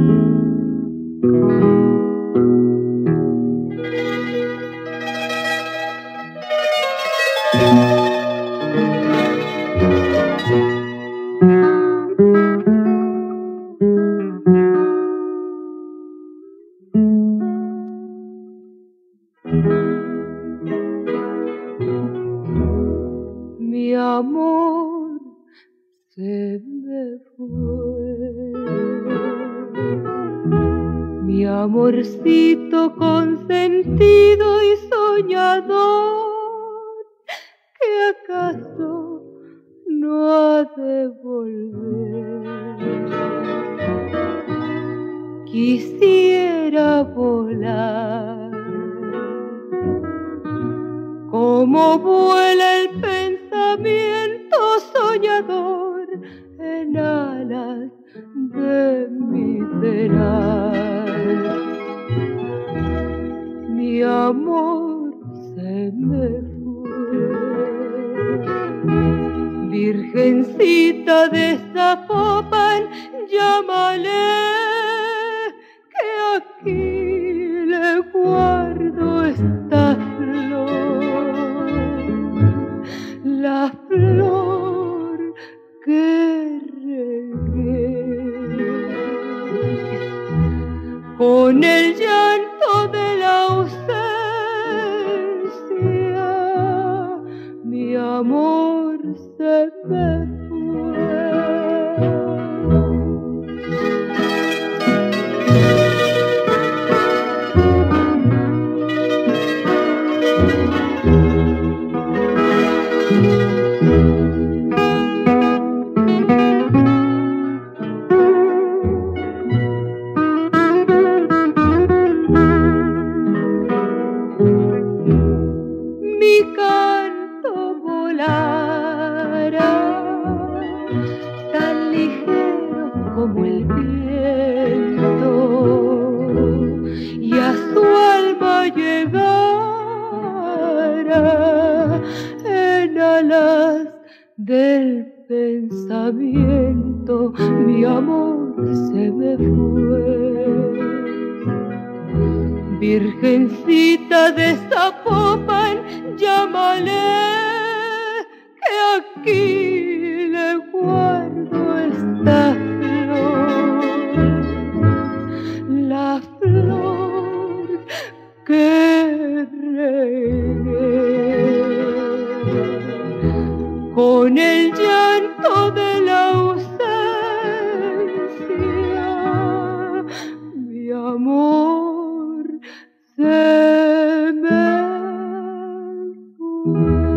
Mi amor se me fue, mi amorcito consentido y soñador, que acaso no ha de volver. Quisiera volar como vuela el pensamiento soñador en alas de mi penal. Mi amor se me fue, virgencita de Zapopan, llámale, que aquí le guardo esta flor, la flor que regué con el llanto de la ausencia. Mi amor se me fue. Mi canto volará tan ligero como el viento, y a su alma llegará en alas del pensamiento. Mi amor se me fue, virgencita de Zapopan, llámale, que aquí le guardo esta flor, la flor que regué con el llanto de la ausencia. Mi amor se me fue.